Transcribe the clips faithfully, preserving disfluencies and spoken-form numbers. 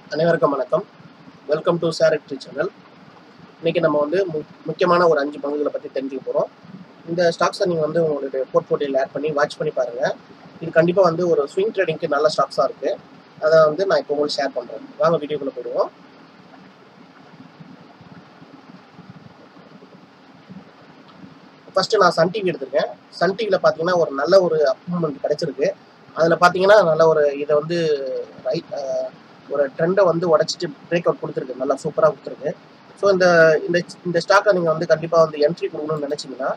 அனைவருக்கும் வணக்கம். Welcome to சாரிட்ரி சேனல். இன்னைக்கு நம்ம வந்து மு முக்கியமான ஒரு அஞ்சு பங்குகளை பற்றி தெரிஞ்சுக்க போகிறோம். இந்த ஸ்டாக்ஸை நீங்கள் வந்து உங்களுடைய போர்ட்ஃபோலியோவில் ஆட் பண்ணி வாட்ச் பண்ணி பாருங்கள். இது கண்டிப்பாக வந்து ஒரு ஸ்விங் ட்ரேடிங்க்கு நல்ல ஸ்டாக்ஸாக இருக்குது. அதை வந்து நான் இப்போ உங்களுக்கு ஷேர் பண்ணுறேன். வாங்க வீடியோக்குள்ளே போயிடுவோம். ஃபஸ்ட்டு நான் சன் டிவி எடுத்திருக்கேன். சன் டிவியில் பார்த்தீங்கன்னா ஒரு நல்ல ஒரு அப்மூவ்மெண்ட் கிடச்சிருக்கு. அதில் பார்த்தீங்கன்னா நல்ல ஒரு இதை வந்து ரைட் ஒரு ட்ரெண்டை வந்து உடச்சிட்டு பிரேக் அவுட் கொடுத்துருக்கு. நல்லா சூப்பராக கொடுத்துருக்கு. ஸோ இந்த இந்த இந்த ஸ்டாக்கை நீங்கள் வந்து கண்டிப்பாக வந்து என்ட்ரி கொடுக்கணும்னு நினச்சிங்கன்னா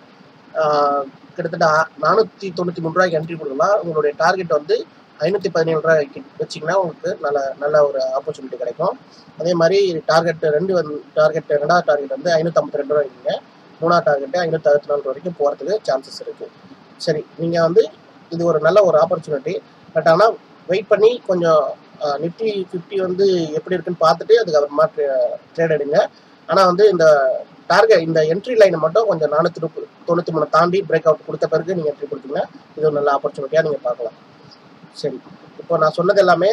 கிட்டத்தட்ட நானூற்றி தொண்ணூற்றி மூணு ரூபாய்க்கு என்ட்ரி கொடுக்கலாம். உங்களுடைய டார்கெட் வந்து ஐநூற்றி பதினேழு ரூபாய்க்கு வச்சிங்கன்னா உங்களுக்கு நல்ல நல்ல ஒரு ஆப்பர்ச்சுனிட்டி கிடைக்கும். அதே மாதிரி டார்கெட் ரெண்டு வந்து டார்கெட் ரெண்டாவது டார்கெட் வந்து ஐநூற்றி ஐம்பத்தி ரெண்டு ரூபா வைக்கிங்க. மூணாவது டார்கெட்டு ஐநூற்றி அறுபத்தி நாலு வரைக்கும் போகிறதுக்கு சான்சஸ் இருக்குது. சரி, நீங்கள் வந்து இது ஒரு நல்ல ஒரு ஆப்பர்ச்சுனிட்டி. பட் ஆனால் வெயிட் பண்ணி கொஞ்சம் நிஃப்டி ஃபிஃப்டி வந்து எப்படி இருக்குன்னு பார்த்துட்டு அதுக்கப்புறமா ட்ரேட் எடுங்க. ஆனால் வந்து இந்த டார்கெட் இந்த என்ட்ரி லைனை மட்டும் கொஞ்சம் நானூற்றி முப்பது தொண்ணூற்றி மூணு தாண்டி பிரேக் அவுட் கொடுத்த பிறகு நீங்கள் என்ட்ரி கொடுத்தீங்கன்னா இது ஒரு நல்ல ஆப்பர்ச்சுனிட்டியாக நீங்கள் பார்க்கலாம். சரி, இப்போ நான் சொன்னது எல்லாமே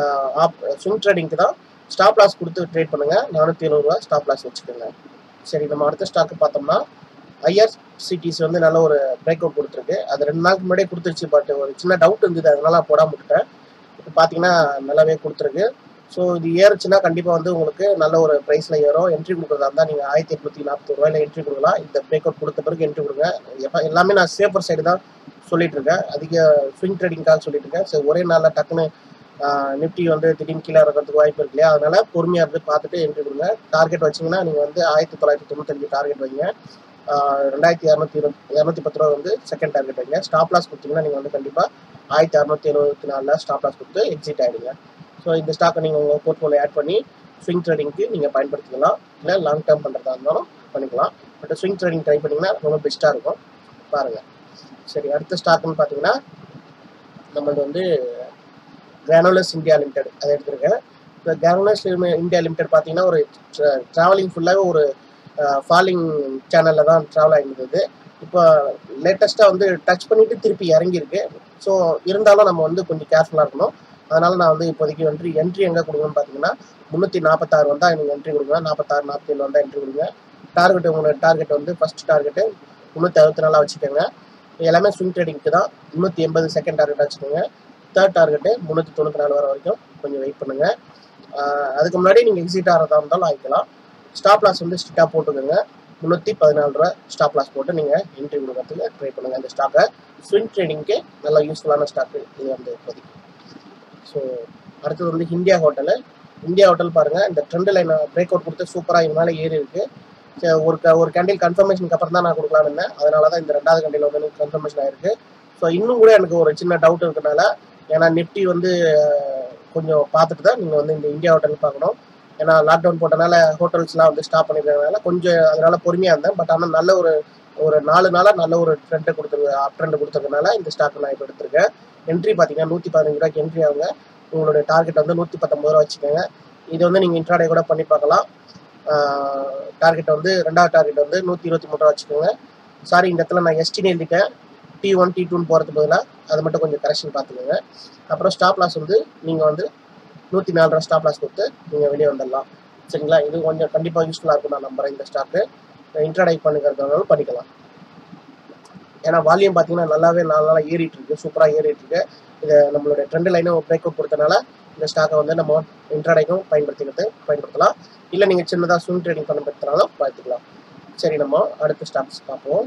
ஆப் ஸ்விங் ட்ரேடிங்க்கு தான். ஸ்டாப் லாஸ் கொடுத்து ட்ரேட் பண்ணுங்கள். நானூற்றி எழுபது ரூபா ஸ்டாப் லாஸ் வச்சுக்கோங்க. சரி, நம்ம அடுத்த ஸ்டாக்கு பார்த்தோம்னா ஐஆர்சிடிசி வந்து நல்ல ஒரு பிரேக் அவுட் கொடுத்துருக்கு. அது ரெண்டு நாளுக்கு முன்னாடியே கொடுத்துருச்சு. பட் ஒரு சின்ன டவுட் இருந்தது, அதனால போடாம விட்டுட்டேன். இப்போ பார்த்தீங்கன்னா நல்லாவே கொடுத்துருக்கு. ஸோ இது ஏறுச்சுன்னா கண்டிப்பாக வந்து உங்களுக்கு நல்ல ஒரு ப்ரைஸில் ஏறும். என்ட்ரி கொடுக்குறதா இருந்தால் நீங்கள் ஆயிரத்தி எட்நூற்றி நாற்பத்தி ரூபாயில் என்ட்ரி கொடுக்கலாம். இந்த பிரேக் அவுட் கொடுத்த பிறகு என்ட்ரி கொடுங்க. எப்போ எல்லாமே நான் சேஃபர் சைடு தான் சொல்லிட்டு இருக்கேன். அதிக ஸ்விங் ட்ரேடிங்காக சொல்லிட்டு இருக்கேன். சரி, ஒரே நாளில் டக்குன்னு நிஃப்டி வந்து திடீர்னு கீழே இறக்கிறதுக்கு வாய்ப்பு இருக்கு இல்லையா? அதனால பொறுமையாக இருந்து பார்த்துட்டு என்ட்ரி கொடுங்க. டார்கெட் வச்சிங்கன்னா நீங்கள் வந்து ஆயிரத்தி தொள்ளாயிரத்தி தொண்ணூத்தஞ்சு டார்கெட் வைங்க. ரெண்டாயிரத்தி இரநூத்தி இருபத்தி இரநூத்தி பத்து ரூபா வந்து செகண்ட் டார்கெட் வைங்க. ஸ்டாப் லாஸ் கொடுத்தீங்கன்னா நீங்கள் வந்து கண்டிப்பாக ஆயிரத்தி அறுநூத்தி எழுபத்தி நாலில் ஸ்டாப் லாஸ் கொடுத்து எக்ஸிட் ஆகிடுங்க. ஸோ இந்த ஸ்டாக்கை நீங்கள் உங்கள் போர்ட்ஃபோலியோ ஆட் பண்ணி ஸ்விங் ட்ரேடிங்க்கு நீங்கள் பயன்படுத்திக்கலாம். இல்லை லாங் டேர்ம் பண்ணுறதா இருந்தாலும் பண்ணிக்கலாம். பட் ஸ்விங் ட்ரேடிங் ட்ரை பண்ணிங்கன்னா ரொம்ப பெஸ்ட்டாக இருக்கும். பாருங்கள். சரி, அடுத்த ஸ்டாக்குன்னு பார்த்தீங்கன்னா நம்மளது வந்து கிரானுலஸ் இந்தியா லிமிடெட் அதை எடுத்துருக்கேன். இப்போ கிரானுலஸ் இந்தியா லிமிடெட் பார்த்தீங்கன்னா ஒரு ட்ராவலிங் ஃபுல்லாகவே ஒரு ஃபாலிங் சேனலில் தான் ட்ராவல் ஆகிருந்தது. இப்போ லேட்டஸ்ட்டாக வந்து டச் பண்ணிவிட்டு திருப்பி இறங்கியிருக்கு. ஸோ இருந்தாலும் நம்ம வந்து கொஞ்சம் கேர்ஃபுல்லாக இருக்கணும். அதனால் நான் வந்து இப்போதைக்கு என்ட்ரி என்ட்ரி எங்கே கொடுக்கணும்னு பார்த்தீங்கன்னா முந்நூற்றி நாற்பத்தாறு வந்தால் நீங்கள் என்ட்ரி கொடுங்க. நாற்பத்தாறு நாற்பத்தி ஏழு வந்தால் என்ட்ரி கொடுங்க. டார்கெட் உங்களோட டார்கெட் வந்து ஃபஸ்ட் டார்கெட்டு முந்நூற்றி அறுபத்தி நாலாக வச்சுக்கோங்க. எல்லாமே ஸ்விங் ட்ரேடிங்க்கு தான். முந்நூற்றி எண்பது செகண்ட் டார்கெட் வச்சுக்கோங்க. தேர்ட் டார்கெட்டு முந்நூற்றி தொண்ணூற்றி நாலு வர வரைக்கும் கொஞ்சம் வெயிட் பண்ணுங்கள். அதுக்கு முன்னாடி நீங்கள் எக்ஸிட் ஆகிறதா இருந்தாலும் ஆகிக்கலாம். ஸ்டாப் லாஸ் வந்து ஸ்ட்ரிக்டாக போட்டுக்கோங்க. முந்நூற்றி பதினாலு ரூபா ஸ்டாப் லாஸ் போட்டு நீங்கள் என்ட்ரி கொடுக்கறதுக்கு ட்ரை பண்ணுங்கள். இந்த ஸ்டாக்கை ஸ்விங் ட்ரேடிங்க்கு நல்லா யூஸ்ஃபுல்லான ஸ்டாக்கு இது வந்து இப்போதைக்கு. ஸோ அடுத்தது வந்து இந்தியா ஹோட்டலு. இந்தியா ஹோட்டல் பாருங்கள், இந்த ட்ரெண்ட் லைனை பிரேக் அவுட் கொடுத்து சூப்பராக இது மேலே ஏறி இருக்குது. ஒரு க ஒரு கேண்டில் கன்ஃபர்மேஷனுக்கு அப்புறம் தான் நான் கொடுக்கலான்னு இருந்தேன். அதனால தான் இந்த ரெண்டாவது கேண்டில் வந்து எனக்கு கன்ஃபர்மேஷன் ஆகிருக்கு. ஸோ இன்னும் கூட எனக்கு ஒரு சின்ன டவுட் இருக்கிறதுனால, ஏன்னா நிஃப்டி வந்து கொஞ்சம் பார்த்துட்டு தான் நீங்கள் வந்து இந்த இந்தியா ஹோட்டல் பார்க்கணும். ஏன்னா லாக்டவுன் போட்டனால ஹோட்டல்ஸ்லாம் வந்து ஸ்டாப் பண்ணிக்கிறதுனால கொஞ்சம் அதனால் பொறுமையாக இருந்தேன். பட் ஆனால் நல்ல ஒரு ஒரு நாலு நாளாக நல்ல ஒரு ட்ரெண்டை கொடுத்துருக்கு அப் ட்ரெண்ட் கொடுத்ததுனால இந்த ஸ்டாக் நான் இப்போ எடுத்திருக்கேன். என்ட்ரி பார்த்தீங்கன்னா நூற்றி பதினஞ்சு ரூபாய்க்கு என்ட்ரி ஆகுங்க. உங்களுடைய டார்கெட் வந்து நூற்றி பத்தொம்பது ரூபா வச்சுக்கோங்க. இது வந்து நீங்கள் இன்ட்ராடே கூட பண்ணி பார்க்கலாம். டார்கெட் வந்து ரெண்டாவது டார்கெட் வந்து நூற்றி இருபத்தி மூணு ரூபா வச்சுக்கோங்க. சாரி, இந்த இடத்துல நான் எஸ்டின்னு எழுதிட்டேன். டி ஒன் டி டூன்னு போகிறதுக்கு பதிலாக அதை மட்டும் கொஞ்சம் கரெக்ஷன் பார்த்துக்கோங்க. அப்புறம் ஸ்டாப் லாஸ் வந்து நீங்கள் வந்து நூற்றி நாலு ரூபா ஸ்டாப் லாஸ் கொடுத்து நீங்கள் வெளியே வந்துடலாம். சரிங்களா? இது கொஞ்சம் கண்டிப்பாக யூஸ்ஃபுல்லாக இருக்கும் நான் நம்புகிறேன். இந்த ஸ்டாக்கு இன்ட்ராடே பண்ணிக்கிறதுனாலும் பண்ணிக்கலாம். ஏன்னா வால்யூம் பார்த்தீங்கன்னா நல்லாவே நாலு நாளாக ஏறிட்டு இருக்கு. சூப்பராக ஏறிட்டு இருக்கு. இதை நம்மளுடைய ட்ரெண்ட் லைனும் பிரேக் அவுட் கொடுத்தனால இந்த ஸ்டாக்கை வந்து நம்ம இன்ட்ராடேக்கும் பயன்படுத்திக்கிறது பயன்படுத்தலாம். இல்லை நீங்கள் சின்னதாக ஸ்விங் ட்ரேடிங் பயன்படுத்தினாலும் பார்த்துக்கலாம். சரி, நம்ம அடுத்த ஸ்டாக்ஸ் பார்ப்போம்.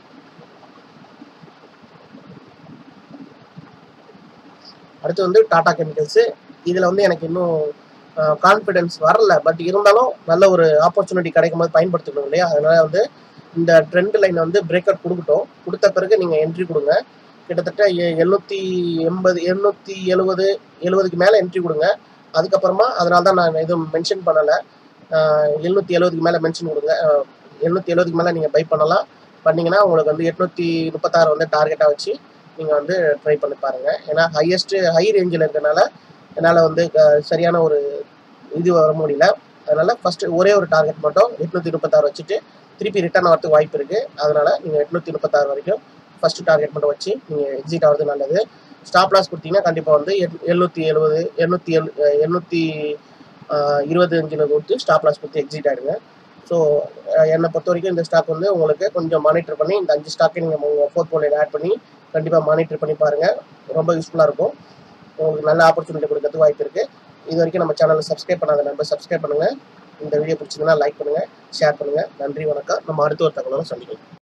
அடுத்து வந்து டாடா கெமிக்கல்ஸு. இதில் வந்து எனக்கு இன்னும் கான்ஃபிடென்ஸ் வரல. பட் இருந்தாலும் நல்ல ஒரு ஆப்பர்ச்சுனிட்டி கிடைக்கும் போது பயன்படுத்திக்கணும் இல்லையா? அதனால் வந்து இந்த ட்ரெண்ட் லைனை வந்து பிரேக் அவுட் கொடுக்கட்டும். கொடுத்த பிறகு நீங்கள் என்ட்ரி கொடுங்க. கிட்டத்தட்ட எழுநூற்றி எண்பது எழுநூற்றி எழுபது எழுபதுக்கு மேலே என்ட்ரி கொடுங்க. அதுக்கப்புறமா அதனால தான் நான் எதுவும் மென்ஷன் பண்ணலை. எழுநூற்றி எழுபதுக்கு மேலே மென்ஷன் கொடுங்க. எழுநூற்றி எழுபதுக்கு மேலே நீங்கள் பை பண்ணலாம். பண்ணிங்கன்னா உங்களுக்கு வந்து எட்நூற்றி முப்பத்தாறு வந்து டார்கெட்டாக வச்சு நீங்கள் வந்து ட்ரை பண்ணி பாருங்கள். ஏன்னா ஹையஸ்ட்டு ஹை ரேஞ்சில் இருக்கிறனால என்னால் வந்து சரியான ஒரு இது வர முடியல. அதனால் ஃபஸ்ட்டு ஒரே ஒரு டார்கெட் மட்டும் எட்நூற்றி முப்பத்தாறு வச்சுட்டு திருப்பி ரிட்டர்ன் ஆகிறதுக்கு வாய்ப்பு இருக்குது. அதனால் நீங்கள் எட்நூற்றி முப்பத்தாறு வரைக்கும் ஃபஸ்ட்டு டார்கெட் மட்டும் வச்சு நீங்கள் எக்ஸிட் ஆகிறது நல்லது. ஸ்டாப் லாஸ் கொடுத்தீங்கன்னா கண்டிப்பாக வந்து எட் எழுநூற்றி எழுபது எண்ணூற்றி எழு எண்ணூற்றி இருபது அஞ்சில் கொடுத்து ஸ்டாப் லாஸ் கொடுத்து எக்ஸிட் ஆகிடுங்க. ஸோ என்னை பொறுத்த வரைக்கும் இந்த ஸ்டாக் வந்து உங்களுக்கு கொஞ்சம் மானிட்டர் பண்ணி இந்த அஞ்சு ஸ்டாக்கை நீங்கள் உங்கள் போர்ட்ஃபோலியோவில் ஆட் பண்ணி கண்டிப்பாக மானிட்டர் பண்ணி பாருங்கள். ரொம்ப யூஸ்ஃபுல்லாக இருக்கும். உங்களுக்கு நல்ல ஆப்பர்ச்சுனிட்டி கொடுக்கறதுக்கு வாய்ப்பு இருக்குது. இது வரைக்கும் நம்ம சேனலை சப்ஸ்கிரைப் பண்ணாத நம்பர் சப்ஸ்கிரைப் பண்ணுங்கள். இந்த வீடியோ பிடிச்சிங்கன்னா லைக் பண்ணுங்கள், ஷேர் பண்ணுங்கள். நன்றி, வணக்கம். நம்ம அடுத்த ஒரு தகவலோட சந்திக்கலாம்.